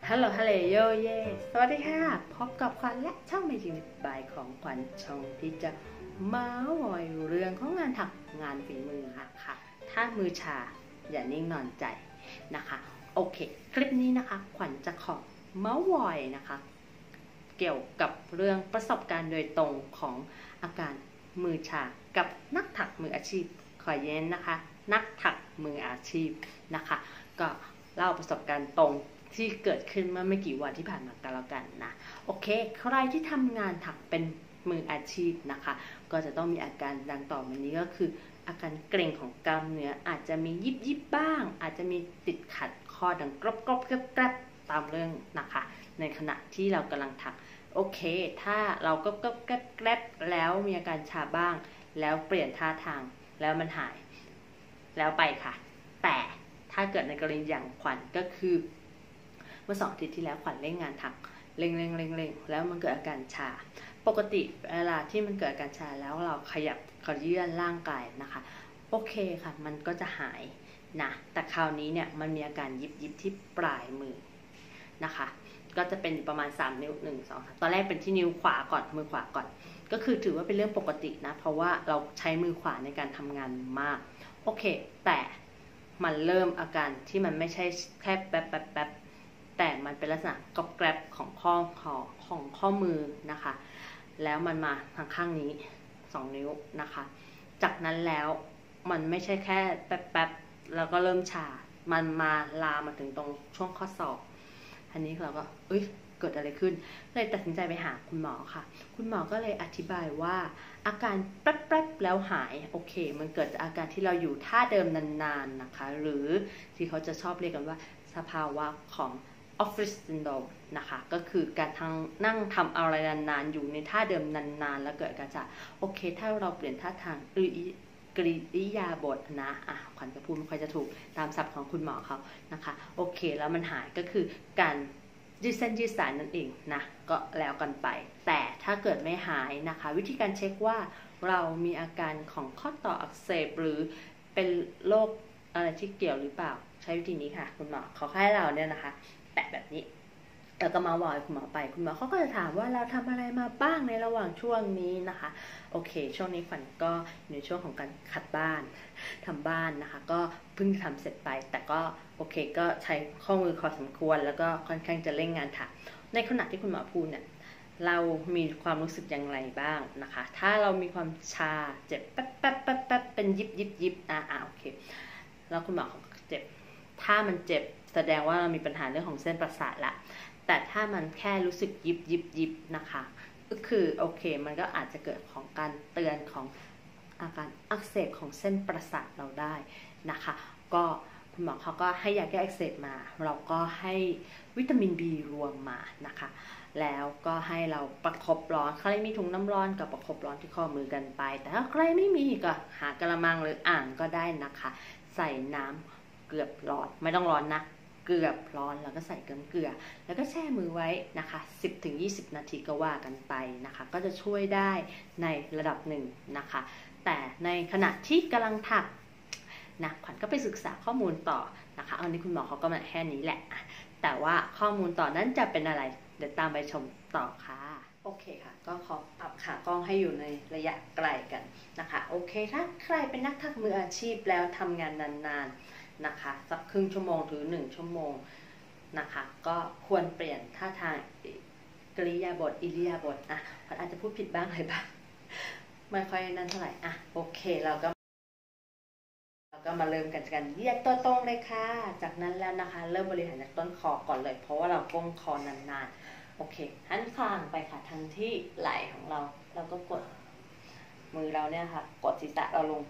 ฮัลโหลโยเย่สวัสดีค่ะพบกับขวัญและช่องในชีวิตบายของขวัญช่องที่จะมาหอยเรื่องของงานถักงานฝีมือค่ะถ้ามือชาอย่านิ่งนอนใจนะคะโอเคคลิปนี้นะคะขวัญจะขอเมาส์วอยนะคะเกี่ยวกับเรื่องประสบการณ์โดยตรงของอาการมือชากับนักถักมืออาชีพขอเย็นนะคะนักถักมืออาชีพนะคะก็เล่าประสบการณ์ตรงที่เกิดขึ้นเมื่อไม่กี่วันที่ผ่านมากันแล้วกันนะโอเคใครที่ทำงานถักเป็นมืออาชีพนะคะก็จะต้องมีอาการดังต่อไปนี้ก็คืออาการเกร็งของกล้ามเนื้ออาจจะมียิบบ้างอาจจะมีติดขัดคอดังกรอบแกรบตามเรื่องนะคะในขณะที่เรากำลังถักโอเคถ้าเราก็แกรบแล้วมีอาการชาบ้างแล้วเปลี่ยนท่าทางแล้วมันหายแล้วไปค่ะแต่ถ้าเกิดในกรณีอย่างขวัญก็คือเมื่อ2 อาทิตย์ที่แล้วขวัญเล่นงานถักเร่งแล้วมันเกิดอาการชาปกติเวลาที่มันเกิดอาการชาแล้วเราขยับขยื่นร่างกายนะคะโอเคค่ะมันก็จะหายนะแต่คราวนี้เนี่ยมันมีอาการยิบที่ปลายมือนะคะก็จะเป็นประมาณ3 นิ้ว1 2 3ตอนแรกเป็นที่นิ้วขวาก่อนมือขวาก่อนก็คือถือว่าเป็นเรื่องปกตินะเพราะว่าเราใช้มือขวาในการทำงานมากโอเคแต่มันเริ่มอาการที่มันไม่ใช่แค่แป๊บแต่มันเป็นลักษณะกรอบแกรบของข้อมือนะคะแล้วมันมาทางข้างนี้2 นิ้วนะคะจากนั้นแล้วมันไม่ใช่แค่แป๊บแล้วก็เริ่มชามันมาลามมาถึงตรงช่วงข้อศอกอันนี้เราก็เกิดอะไรขึ้นเลยตัดสินใจไปหาคุณหมอค่ะคุณหมอก็เลยอธิบายว่าอาการแป๊บแล้วหายโอเคมันเกิดจากอาการที่เราอยู่ท่าเดิมนานๆนะคะหรือที่เขาจะชอบเรียกกันว่าสภาวะของOffice Syndrome นะคะก็คือการนั่งทำอะไรนานๆอยู่ในท่าเดิมนานๆแล้วเกิดการจะโอเคถ้าเราเปลี่ยนท่าทางกริยาบทนะขวัญจะพูดไม่ค่อยจะถูกตามศัพท์ของคุณหมอเขานะคะโอเคแล้วมันหายก็คือการยืดเส้นยืดสายนั่นเองนะก็แล้วกันไปแต่ถ้าเกิดไม่หายนะคะวิธีการเช็คว่าเรามีอาการของข้อต่ออักเสบหรือเป็นโรคอะไรที่เกี่ยวหรือเปล่าใช้วิธีนี้ค่ะคุณหมอเขาให้เราเนี่ยนะคะแปะแบบนี้แล้วก็มาวอยคุณหมอไปคุณหมอเขาก็จะถามว่าเราทำอะไรมาบ้างในระหว่างช่วงนี้นะคะโอเคช่วงนี้ขวัญก็อยู่ในช่วงของการขัดบ้านทำบ้านนะคะก็เพิ่งทำเสร็จไปแต่ก็โอเคก็ใช้ข้อมือพอสมควรแล้วก็ค่อนข้างจะเร่งงานถักในขณะที่คุณหมอพูดเนี่ยเรามีความรู้สึกอย่างไรบ้างนะคะถ้าเรามีความชาเจ็บแป๊บเป็นยิบโอเคแล้วคุณหมอเขาเจ็บถ้ามันเจ็บแสดงว่าเรามีปัญหาเรื่องของเส้นประสาทละแต่ถ้ามันแค่รู้สึกยิบนะคะก็คือโอเคมันก็อาจจะเกิดของการเตือนของอาการอักเสบของเส้นประสาทเราได้นะคะก็คุณหมอเขาก็ให้ยาแก้อักเสบมาเราก็ให้วิตามิน B รวมมานะคะแล้วก็ให้เราประคบร้อนใครมีถุงน้ำร้อนก็ประคบร้อนที่ข้อมือกันไปแต่ถ้าใครไม่มีก็หากระมังหรืออ่างก็ได้นะคะใส่น้ำเกือบร้อนไม่ต้องร้อนนะเกือบร้อนแล้วก็ใส่เกลือแล้วก็แช่มือไว้นะคะ 10-20 นาทีก็ว่ากันไปนะคะก็จะช่วยได้ในระดับหนึ่งนะคะแต่ในขณะที่กำลังถักนะขวัญก็ไปศึกษาข้อมูลต่อนะคะอันนี้คุณหมอเขาก็มาแค่นี้แหละแต่ว่าข้อมูลต่อนั้นจะเป็นอะไรเดี๋ยวตามไปชมต่อค่ะโอเคค่ะก็ขอปรับขากล้องให้อยู่ในระยะไกลกันนะคะโอเคถ้าใครเป็นนักถักมืออาชีพแล้วทำงานนานๆนะคะสักครึ่งชั่วโมงถึง1 ชั่วโมงนะคะก็ควรเปลี่ยนท่าทางกริยาบทอิริยาบถมันอาจจะพูดผิดบ้างอะไรบ้างไม่ค่อยนั่นเท่าไหร่โอเคเราก็มาเริ่มกันเหยียดตัวตรงเลยค่ะจากนั้นแล้วนะคะเริ่มบริหารจากต้นคอก่อนเลยเพราะว่าเราก้มคอนานๆโอเคหันข้างไปค่ะทางที่ไหล่ของเราก็กดมือเราเนี่ยค่ะกดศีรษะเราลง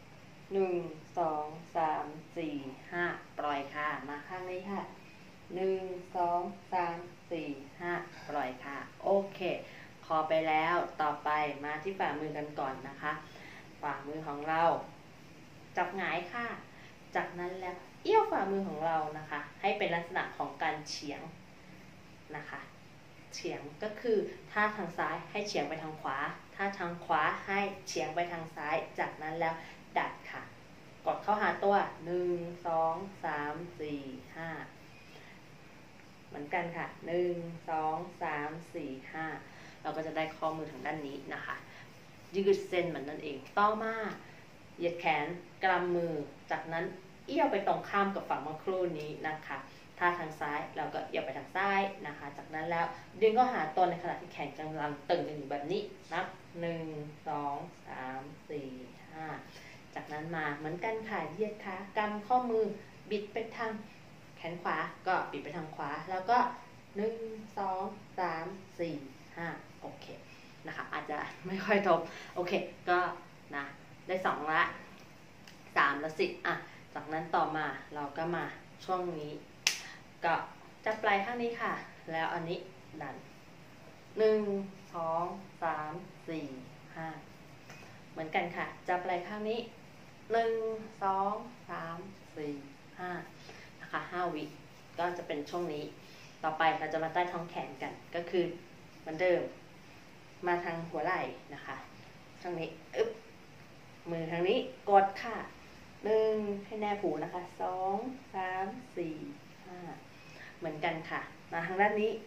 1 2 3 4 5ปล่อยค่ะมาข้างนี้ค่ะ1 2 3 4 5ปล่อยค่ะโอเคคอไปแล้วต่อไปมาที่ฝ่ามือกันก่อนนะคะฝ่ามือของเราจับหงายค่ะจากนั้นแล้วเอี้ยวฝ่ามือของเรานะคะให้เป็นลักษณะของการเฉียงนะคะเฉียงก็คือถ้าทางซ้ายให้เฉียงไปทางขวาถ้าทางขวาให้เฉียงไปทางซ้ายจากนั้นแล้วดัดค่ะกดเข้าหาตัว1 2 3 4 5 เหมือนกันค่ะ1 2 3 4 5เราก็จะได้ข้อมือทางด้านนี้นะคะยืดเส้นเหมือนนั่นเองต่อมาเหยียดแขนกำมือจากนั้นเอี้ยวไปตรงข้ามกับฝั่งเมื่อครู่นี้นะคะถ้าทางซ้ายเราก็เอี้ยวไปทางซ้ายนะคะจากนั้นแล้วดึงเข้าหาตนในขณะที่แขนกำลังตึงอยู่แบบนี้นับ1 2 3 4 5จากนั้นมาเหมือนกันค่ะเหยียดขากำข้อมือบิดไปทางแขนขวาก็บิดไปทางขวาแล้วก็1 2 3 4 5โอเคนะคะอาจจะไม่ค่อยทบโอเคก็นะได้2ละ3และ10จากนั้นต่อมาเราก็มาช่วงนี้ก็จับปลายข้างนี้ค่ะแล้วอันนี้ดัน1 2 3 4 5เหมือนกันค่ะจับปลายข้างนี้1 2 3 4 5นะคะ5วิก็จะเป็นช่วงนี้ต่อไปเราจะมาใต้ท้องแขนกันก็คือเหมือนเดิมมาทางหัวไหล่นะคะช่วงนี้มือทางนี้กดค่ะ1ให้แนบหูนะคะ2 3 4 5เหมือนกันค่ะมาทางด้านนี้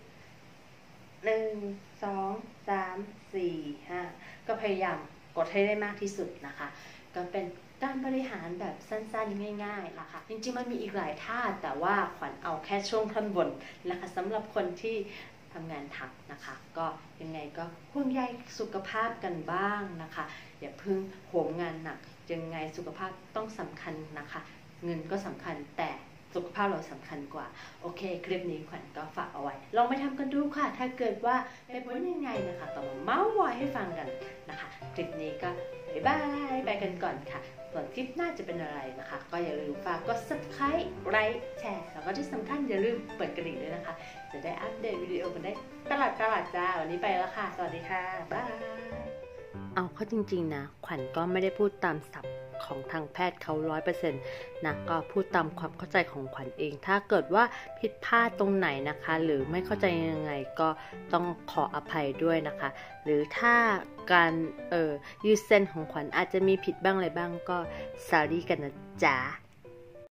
1 2 3 4 5ก็พยายามกดให้ได้มากที่สุดนะคะก็เป็นการบริหารแบบสั้นๆง่ายๆนะคะจริงๆมันมีอีกหลายท่าแต่ว่าขวัญเอาแค่ช่วงท่อนบนนะคะสำหรับคนที่ทำงานถักนะคะก็ยังไงก็ห่วงใยสุขภาพกันบ้างนะคะอย่าเพิ่งโหมงานหนักยังไงสุขภาพต้องสำคัญนะคะเงินก็สำคัญแต่สุขภาพเราสำคัญกว่าโอเคคลิปนี้ขวัญก็ฝากเอาไว้ลองไปทำกันดูค่ะถ้าเกิดว่าเป็นผลยังไงนะคะก็มาเม้าท์มอยให้ฟังกันนะคะคลิปนี้ก็บ๊ายบายไปกันก่อนค่ะส่วนคลิปหน้าจะเป็นอะไรนะคะก็อย่าลืมฝากกด subscribe ไลค์แชร์แล้วก็ที่สำคัญอย่าลืมเปิดกระดิ่งด้วยนะคะจะได้อัปเดตวิดีโอกันได้ตลอดจ้าวันนี้ไปแล้วค่ะสวัสดีค่ะบายเอาเข้าจริงๆนะขวัญก็ไม่ได้พูดตามศัพท์ของทางแพทย์เขา 100% นะก็พูดตามความเข้าใจของขวัญเองถ้าเกิดว่าผิดพลาดตรงไหนนะคะหรือไม่เข้าใจยังไงก็ต้องขออภัยด้วยนะคะหรือถ้าการยืดเส้นของขวัญอาจจะมีผิดบ้างอะไรบ้างก็สอรี่กันนะจ๊ะ